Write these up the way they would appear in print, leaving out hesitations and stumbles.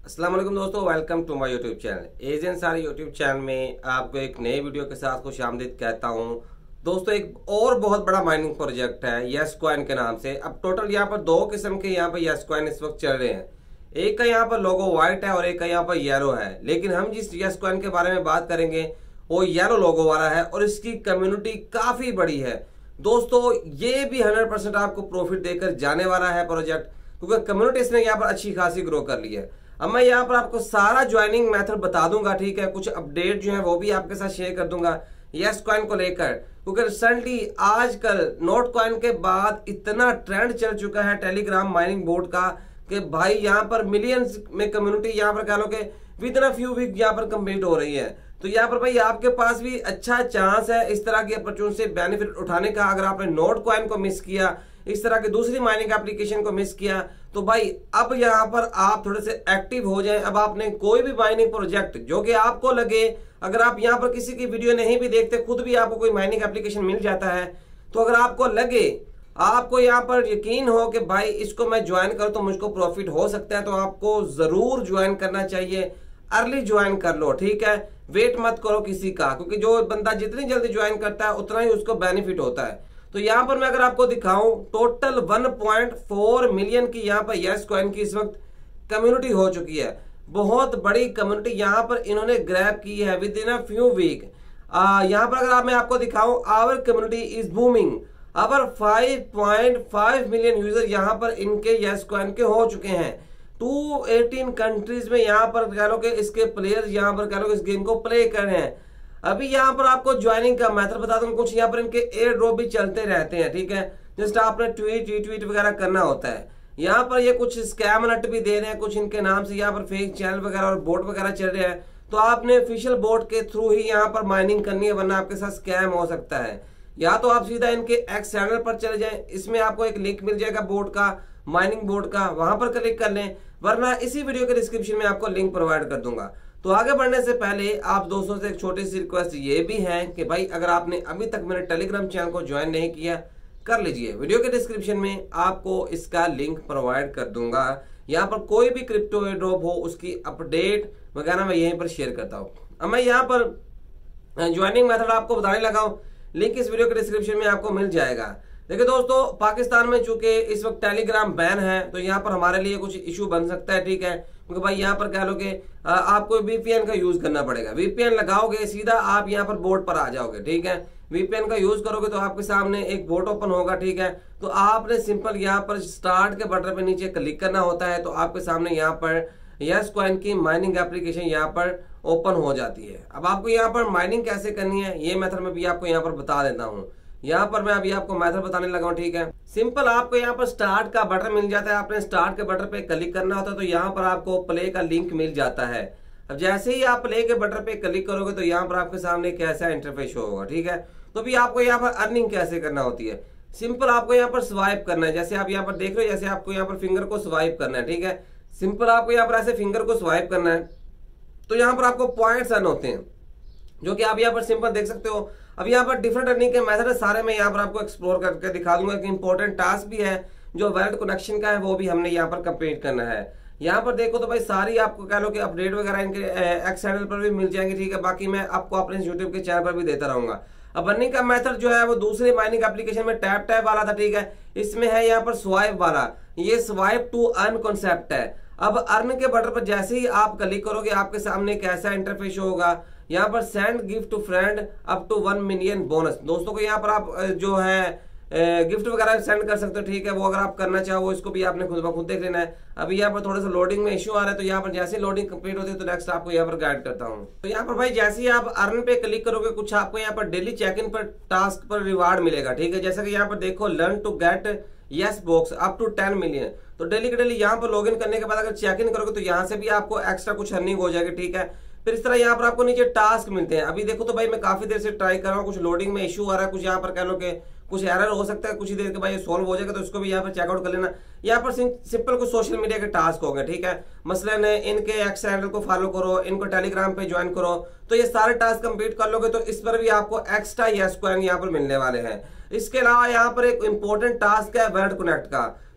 अस्सलाम वालेकुम दोस्तों, welcome to my YouTube channel. Agent सारे यूट्यूब चैनल में आपको एक नए वीडियो के साथ खुश आमदीद कहता हूं। दोस्तों एक और बहुत बड़ा माइनिंग प्रोजेक्ट है यस कॉइन के नाम से। अब टोटल यहाँ पर दो किस्म के यहाँ पर यस कॉइन इस वक्त चल रहे हैं। एक का यहाँ पर लोगो व्हाइट है और एक का यहाँ पर येलो है, लेकिन हम जिस यस कॉइन के बारे में बात करेंगे वो येलो लोगो वाला है और इसकी कम्युनिटी काफी बड़ी है। दोस्तों ये भी 100% आपको प्रॉफिट देकर जाने वाला है प्रोजेक्ट, क्योंकि कम्युनिटी इसने यहाँ पर अच्छी खासी ग्रो कर ली है। अब मैं यहाँ पर आपको सारा ज्वाइनिंग मेथड बता दूंगा, ठीक है। कुछ अपडेट जो है वो भी आपके साथ शेयर कर दूंगा यस कॉइन को लेकर, क्योंकि रिसेंटली आजकल नोट कॉइन के बाद इतना ट्रेंड चल चुका है टेलीग्राम माइनिंग बोर्ड का कि भाई यहाँ पर मिलियंस में कम्युनिटी यहाँ पर कह लो कि within a few week यहाँ पर कंप्लीट हो रही है। तो यहाँ पर भाई आपके पास भी अच्छा चांस है इस तरह की अपॉर्चुनिटी से बेनिफिट उठाने का। अगर आपने नोट कॉइन को मिस किया, इस तरह की दूसरी माइनिंग एप्लीकेशन को मिस किया, तो भाई अब यहाँ पर आप थोड़े से एक्टिव हो जाएं। अब आपने कोई भी माइनिंग प्रोजेक्ट जो कि आपको लगे, अगर आप यहाँ पर किसी की वीडियो नहीं भी देखते, खुद भी आपको कोई माइनिंग एप्लीकेशन मिल जाता है, तो अगर आपको लगे, आपको यहाँ पर यकीन हो कि भाई इसको मैं ज्वाइन करूं तो मुझको प्रॉफिट हो सकता है, तो आपको जरूर ज्वाइन करना चाहिए। अर्ली ज्वाइन कर लो, ठीक है। वेट मत करो किसी का, क्योंकि जो बंदा जितनी जल्दी ज्वाइन करता है उतना ही उसको बेनिफिट होता है। तो यहाँ पर मैं अगर आपको दिखाऊं, टोटल 1.4 मिलियन की यहाँ पर यस कॉइन की इस वक्त कम्युनिटी हो चुकी है। बहुत बड़ी कम्युनिटी यहाँ पर इन्होंने ग्रैब की है within a few week. यहाँ पर अगर मैं आपको दिखाऊं, our community is booming. Our 5.5 million user यहाँ पर इनके यस कॉइन के हो चुके हैं। 218 कंट्रीज में यहाँ पर कह लो कि इसके प्लेयर्स यहाँ पर कह लो इस गेम को प्ले कर रहे हैं। अभी यहाँ पर आपको ज्वाइनिंग का मेथड बता दूं, कुछ यहाँ पर इनके एयर ड्रॉप भी चलते रहते हैं, ठीक है। जस्ट आपने ट्वीट वगैरह करना होता है। यहाँ पर ये कुछ स्कैम अलर्ट भी दे रहे हैं, कुछ इनके नाम से यहाँ पर फेक चैनल वगैरह और बोट वगैरह चल रहे हैं। तो आपने ऑफिशियल बोट के थ्रू ही यहाँ पर माइनिंग करनी है, वरना आपके साथ स्कैम हो सकता है। या तो आप सीधा इनके एक्स चैनल पर चले जाएं, इसमें आपको एक लिंक मिल जाएगा बोट का, माइनिंग बोर्ड का, वहां पर क्लिक कर लें, वरना इसी वीडियो के डिस्क्रिप्शन में आपको लिंक प्रोवाइड कर दूंगा। तो आगे बढ़ने से पहले आप दोस्तों से एक छोटी सी रिक्वेस्ट ये भी है कि भाई अगर आपने अभी तक मेरे टेलीग्राम चैनल को ज्वाइन नहीं किया, कर लीजिए। वीडियो के डिस्क्रिप्शन में आपको इसका लिंक प्रोवाइड कर दूंगा। यहाँ पर कोई भी क्रिप्टो ड्रॉप हो उसकी अपडेट वगैरह मैं यहीं पर शेयर करता हूँ। अब मैं यहाँ पर ज्वाइनिंग मेथड आपको बताने लगा हूँ, लिंक इस वीडियो के डिस्क्रिप्शन में आपको मिल जाएगा। देखिए दोस्तों, पाकिस्तान में चूंकि इस वक्त टेलीग्राम बैन है, तो यहाँ पर हमारे लिए कुछ इशू बन सकता है, ठीक है। क्योंकि भाई यहाँ पर कह लो कि आपको वीपीएन का यूज करना पड़ेगा। वीपीएन लगाओगे सीधा आप यहाँ पर बोर्ड पर आ जाओगे, ठीक है। वीपीएन का यूज करोगे तो आपके सामने एक बोट ओपन होगा, ठीक है। तो आपने सिंपल यहाँ पर स्टार्ट के बटन पे नीचे क्लिक करना होता है, तो आपके सामने यहाँ पर यस कॉइन की माइनिंग एप्लीकेशन यहाँ पर ओपन हो जाती है। अब आपको यहाँ पर माइनिंग कैसे करनी है ये मेथड में भी आपको यहाँ पर बता देता हूँ। यहाँ पर मैं अभी आपको मेथड बताने लगा हूँ, ठीक है। सिंपल आपको यहाँ पर स्टार्ट का बटन मिल जाता है, आपने स्टार्ट के बटन पे क्लिक करना होता है, तो यहाँ पर आपको प्ले का लिंक मिल जाता है। अब जैसे ही आप प्ले के बटन पे क्लिक करोगे तो यहाँ पर आपके सामने कैसा इंटरफेस होगा, ठीक है। तो भी आपको यहाँ पर अर्निंग कैसे करना होती है, सिंपल आपको यहाँ पर स्वाइप करना है। जैसे आप यहाँ पर देख रहे हो, जैसे आपको यहाँ पर फिंगर को स्वाइप करना है, ठीक है। सिंपल आपको यहाँ पर ऐसे फिंगर को स्वाइप करना है, तो यहाँ पर आपको पॉइंट्स अर्न होते हैं, जो कि आप यहाँ पर सिंपल देख सकते हो। अब यहाँ पर डिफरेंट अर्निंग के मेथड है, सारे मैं यहाँ पर आपको एक्सप्लोर करके दिखा दूंगा। एक इंपॉर्टेंट टास्क भी है जो वैलेट कनेक्शन का है, वो भी हमने यहाँ पर कंप्लीट करना है। यहाँ पर देखो तो भाई सारी आपको कह लो कि अपडेट वगैरह इनके एक्स चैनल पर भी मिल जाएंगे, ठीक है। बाकी मैं आपको अपने यूट्यूब के चैनल पर भी देता रहूंगा। अब अर्निंग का मेथड जो है वो दूसरे माइनिंग एप्लीकेशन में टैप वाला था, ठीक है। इसमें है यहाँ पर स्वाइप वाला, ये स्वाइप टू अर्न कॉन्सेप्ट है। अब अर्न के बटन पर जैसे ही आप क्लिक करोगे आपके सामने कैसा इंटरफेस होगा। यहाँ पर send gift to friend up to 1 million bonus. दोस्तों को यहाँ पर आप जो है गिफ्ट वगैरह सेंड कर सकते हो, ठीक है। वो अगर आप करना चाहो इसको भी आपने खुद ब खुद देख लेना है। अभी यहाँ पर थोड़ा सा लोडिंग में इशू आ रहा है, तो यहाँ पर जैसे लोडिंग कंप्लीट होती है तो नेक्स्ट आपको यहाँ पर गाइड करता हूँ। तो यहाँ पर भाई जैसे ही आप अर्न पे क्लिक करोगे, कुछ आपको यहाँ पर डेली चेक इन पर टास्क पर रिवार्ड मिलेगा, ठीक है। जैसा कि यहाँ पर देखो, learn to get yes box up to 10 million. तो डेली के डेली यहाँ पर लॉग इन करने के बाद अगर चेक इन करोगे तो यहाँ से भी आपको एक्स्ट्रा कुछ अर्निंग हो जाएगी, ठीक है। फिर इस तरह यहाँ पर आपको नीचे टास्क मिलते हैं। अभी देखो तो भाई मैं काफी देर से ट्राई कर रहा हूँ, कुछ लोडिंग में इशू आ रहा है, कुछ यहाँ पर कह लो कि कुछ एरर हो सकता है, कुछ ही देर के बाद ये सॉल्व हो जाएगा, तो इसको भी यहाँ पर चेकआउट कर लेना। यहाँ पर सिंपल कुछ सोशल मीडिया के टास्क हो गए, ठीक है। मसलन इनके एक्स चैनल को फॉलो करो, इनको टेलीग्राम पे ज्वाइन करो, तो ये सारे टास्क कंप्लीट कर लोगे तो इस पर भी आपको एक्स्ट्रा यस कॉइन यहाँ पर मिलने वाले हैं। इसके अलावा यहाँ पर एक इंपॉर्टेंट टास्क है वैलेट कनेक्ट का।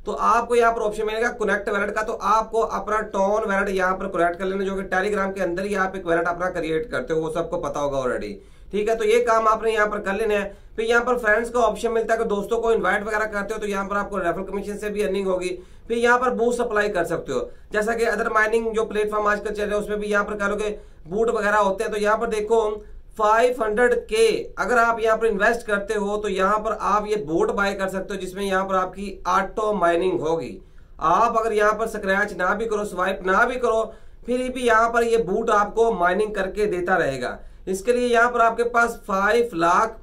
तो आपको यहाँ पर ऑप्शन मिलेगा कनेक्ट वैलेट का। तो आपको अपना टोन वैलेट यहाँ पर कनेक्ट कर लेना, जो कि टेलीग्राम के अंदर ही आप एक वैलेट अपना क्रिएट करते हो, वो सबको पता होगा ऑलरेडी। ठीक है, तो ये काम आपने यहाँ पर कर लेना है। फिर यहाँ पर फ्रेंड्स का ऑप्शन मिलता है कि दोस्तों को इनवाइट वगैरह करते हो तो यहाँ पर आपको रेफरल कमीशन से भी अर्निंग होगी। फिर यहाँ पर बूस्ट अप्लाई कर सकते हो, जैसा कि अदर माइनिंग जो प्लेटफॉर्म आजकल चल रहे हैं उसमें भी यहाँ पर करोगे बूट वगैरह होते हैं। तो यहाँ पर देखो 500K अगर आप यहाँ पर इन्वेस्ट करते हो तो यहाँ पर आप ये बोट बाय कर सकते हो, जिसमें यहाँ पर आपकी ऑटो माइनिंग होगी। आप अगर यहाँ पर स्क्रैच ना भी करो, स्वाइप ना भी करो, फिर भी यहाँ पर ये बूट आपको माइनिंग करके देता रहेगा। इसके लिए यहाँ पर आपके पास 5 लाख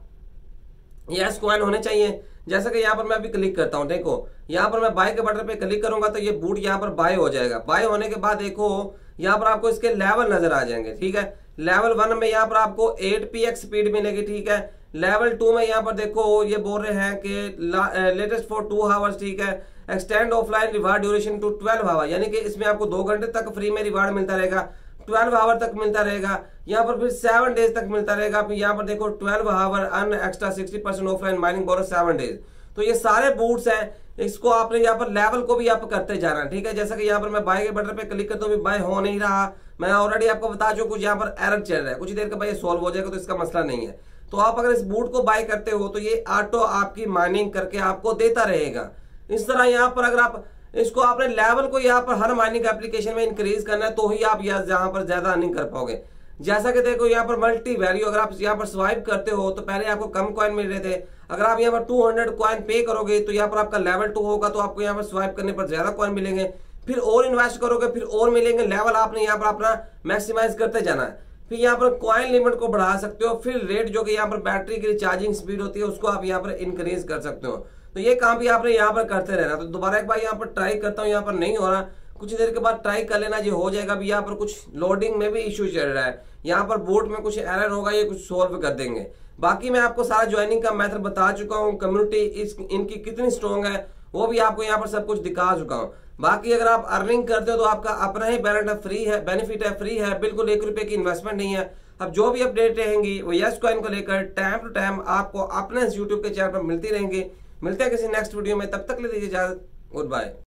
यस कॉइन होने चाहिए। जैसा कि यहाँ पर मैं अभी क्लिक करता हूँ, देखो यहाँ पर मैं बाय के बटन पे क्लिक करूंगा तो ये बूट यहाँ पर बाय हो जाएगा। बाय होने के बाद देखो यहाँ पर आपको इसके लेवल नजर आ जाएंगे। ठीक है, लेवल 1 में यहाँ पर आपको 8px स्पीड मिलेगी। ठीक है, लेवल 2 में यहाँ पर देखो ये बोल रहे हैं कि लेटेस्ट फॉर 2 आवर्स। ठीक है, extend offline reward duration to 12 hour, यानी कि इसमें आपको 2 घंटे तक फ्री में रिवार्ड मिलता रहेगा, 12 आवर तक मिलता रहेगा। यहाँ पर फिर 7 डेज तक मिलता रहेगा। फिर यहाँ पर देखो 12 hour earn extra 60% offline mining bonus 7 days. तो ये सारे बूट्स हैं, इसको आपने यहाँ पर लेवल को भी आप करते जाना है। ठीक है, जैसा कि यहाँ पर मैं बाय के बटन पे क्लिक करता हूँ, बाय हो नहीं रहा, मैं ऑलरेडी आपको बता चुका कुछ यहाँ पर एरर चल रहा है, कुछ देर के बाद ये सॉल्व हो जाएगा, तो इसका मसला नहीं है। तो आप अगर इस बूट को बाय करते हो तो ये ऑटो आपकी माइनिंग करके आपको देता रहेगा। इस तरह यहाँ पर अगर आप इसको आपने लेवल को यहाँ पर हर माइनिंग एप्लीकेशन में इंक्रीज करना है तो ही आप यहाँ पर ज्यादा अर्निंग कर पाओगे। जैसा कि देखो यहाँ पर मल्टी वैल्यू, अगर आप यहाँ पर स्वाइप करते हो तो पहले आपको कम कॉइन मिल रहे थे, अगर आप यहाँ पर 200 कॉइन पे करोगे तो यहाँ पर आपका लेवल 2 होगा, तो आपको यहाँ पर स्वाइप करने पर ज्यादा कॉइन मिलेंगे। फिर और इन्वेस्ट करोगे फिर और मिलेंगे, लेवल आपने यहाँ पर अपना मैक्सिमाइज करते जाना है। फिर यहाँ पर कॉइन लिमिट को बढ़ा सकते हो, फिर रेट जो कि यहाँ पर बैटरी की चार्जिंग स्पीड होती है उसको आप यहाँ पर इंक्रीज कर सकते हो। तो ये काम भी आपने यहाँ पर करते रहना। तो दोबारा एक बार यहाँ पर ट्राई करता हूँ, यहाँ पर नहीं हो रहा, कुछ देर के बाद ट्राई कर लेना, ये हो जाएगा। अभी यहाँ पर कुछ लोडिंग में भी इश्यू चल रहा है, यहाँ पर बोट में कुछ एरर होगा, ये कुछ सोल्व कर देंगे। बाकी मैं आपको सारा ज्वाइनिंग का मेथड बता चुका हूँ, कम्युनिटी इनकी कितनी स्ट्रॉन्ग है वो भी आपको यहाँ पर सब कुछ दिखा चुका हूँ। बाकी अगर आप अर्निंग करते हो तो आपका अपना ही बेनिफिट है, फ्री है, बिल्कुल 1 रुपए की इन्वेस्टमेंट नहीं है। अब जो भी अपडेट रहेंगी वो यस कॉइन को लेकर टाइम टू टाइम आपको अपने यूट्यूब के चैनल पर मिलती रहेंगी। मिलते हैं किसी नेक्स्ट वीडियो में, तब तक ले दीजिए इजाजत, गुड बाय।